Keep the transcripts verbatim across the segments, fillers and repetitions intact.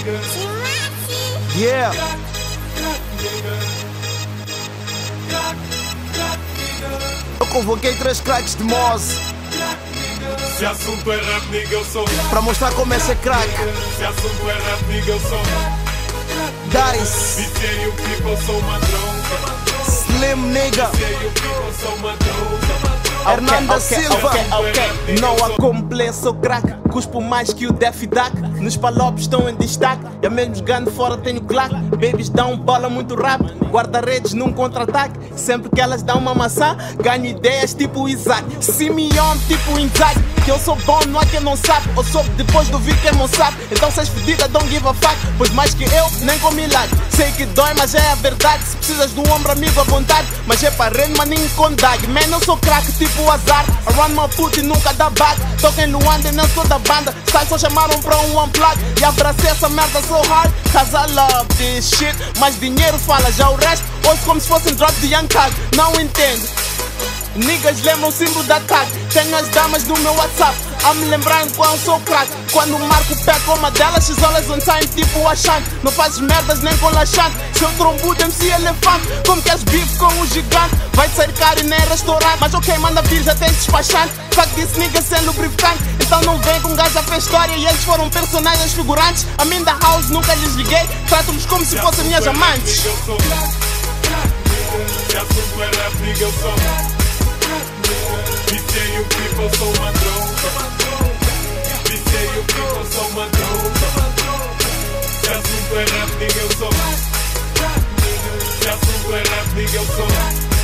Yeah. Eu convoquei três craques de Moz. Se assunto é rap, nigga, eu sou. Pra mostrar como é ser crack. Se assunto é rap, nigga, eu sou. Dice. D J, o people, sou madrão. Slim nigga. D J, o people, sou madrão. Hernanda okay, Silva. okay, okay. Não há como play, sou crack. Cuspo mais que o Def Duck. Nos palopes estão em destaque. Eu mesmo jogando fora tenho claque. Babies dão bola muito rápido. Guarda-redes num contra-ataque. Sempre que elas dão uma maçã, ganho ideias tipo Isaac. Simeon tipo Inzaghi. Que eu sou bom, não há quem não sabe. Eu soube depois de ouvir quem não sabe. Então se és fedida, don't give a fuck. Pois mais que eu, nem com milagre. Sei que dói, mas é a verdade. Se precisas de um ombro amigo à vontade. Mas é para rende, maninho com dag. Man, eu sou craque tipo azar. I run my foot e nunca dá back. Toco em Luanda e não sou da banda. Sai só chamaram pra um unplug. E abracei essa merda so hard. Cause I love this shit. Mas dinheiro fala, já o resto ouço como se fosse um drop de Young Thug. Não entendo. Niggas lembram o símbolo da tag. Tenho as damas no meu WhatsApp a me lembrar enquanto sou crack. Quando marco o pé com uma delas, she's always on time tipo Achante. Não fazes merdas nem com laxante. Seu trombudo M C elefante. Como queres bife com um gigante? Vai sair caro e nem restaurante. Mas ok, manda vir, já tens despachante. Fuck this nigga sem lubrificante. Então não vem com gajo a fez história e eles foram personagens figurantes. A mim da house nunca lhes liguei. Trato-los como se fossem minhas amantes. Se assunto é rap, nigga, eu sou. D J, o people, sou madrão. D J, o people, sou madrão. Se assunto é rap, nigga, eu sou. Se assunto é rap, nigga, eu sou.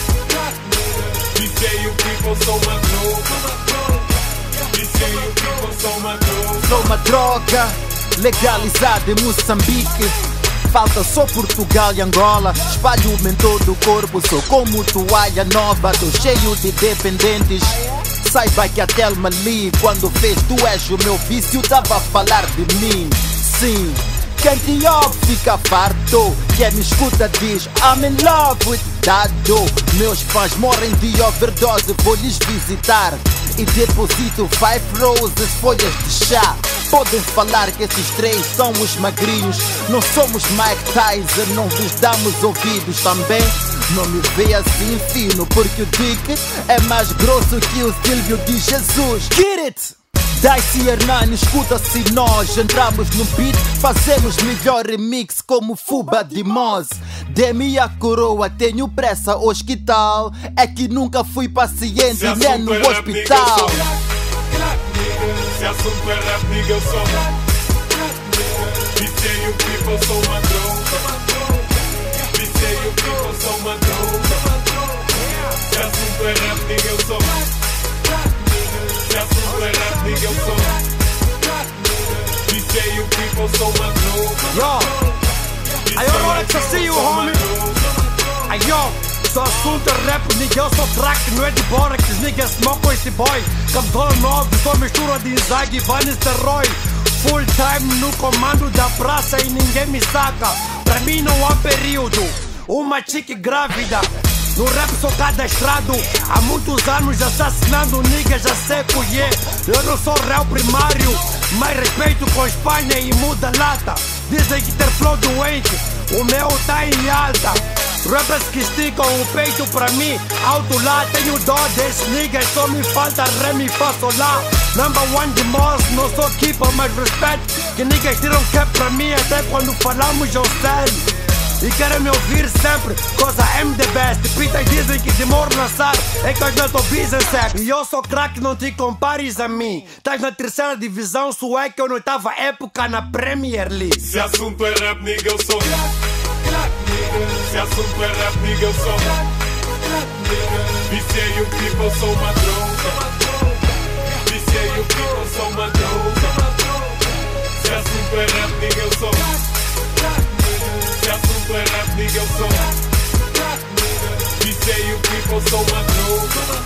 D J, o people, sou madrão. D J, o people, sou madrão. Sou uma droga legalizada em Moçambique. Falta só Portugal e Angola. Espalho-me em todo o corpo. Sou como toalha nova. Tô cheio de dependentes. Saiba que a Thelma Lee, quando fez Tu És o Meu Vício, tava a falar de mim. Sim, quem te ouve fica farto. Quem me escuta diz I'm in love with Dado. Meus fãs morrem de overdose. Vou lhes visitar e deposito five roses, folhas de chá. Podem falar que esses três são os magrinhos. Não somos Mike Tyson, não vos damos ouvidos também. Não me vê assim fino, porque o Dick é mais grosso que o Silvio de Jesus. Get it! Dice e Hernani, escuta-se nós. Entramos no beat, fazemos melhor remix como Fuba de Moz. Dê-me a coroa, tenho pressa, hospital. É que nunca fui paciente nem no hospital. Se assunto é rap, nigga, eu sou. D J, o people, sou madrão. D J, o people, sou madrão. Se assunto é rap, nigga, eu sou. Se assunto é rap, nigga, eu sou. D J, o people, sou madrão. Yo, I don't know to see you, homie. Ay, yo. Se o assunto é rap, nigga, eu sou crack, não é de bora que os niggas smocam esse boy. Campeão novo, sou mistura de Inzaghi e Van Nistelrooy. Full time no comando da praça e ninguém me saca. Pra mim não há período, uma chique grávida. No rap sou cadastrado, há muitos anos assassinando niggas, já sei que é. Eu não sou réu primário, mas respeito com Espanha e muda lata. Dizem que ter flow doente, o meu tá em alta. Rappers que esticam o peito pra mim, alto lá, tenho dó desses niggas, só me falta ré, mi, fá, sol, lá. Number one de Moz, não sou keeper, mas respeito que niggas tiram cap pra mim, até quando falamos eu sei. E querem me ouvir sempre, cause I am the best. Pitas dizem que demoro lançar, é que eu não tô busy sex. E eu sou crack, não te compares a mim. Estás na terceira divisão, só é que eu não tava época na Premier League. Se assunto é rap, nigga, eu sou. Se assunto é rap, nigga, eu sou. D J, o people, sou madrão. D J, o people, sou madrão. Se assunto é rap, nigga, eu sou. Se assunto é rap, nigga, eu sou. D J, o people, sou madrão.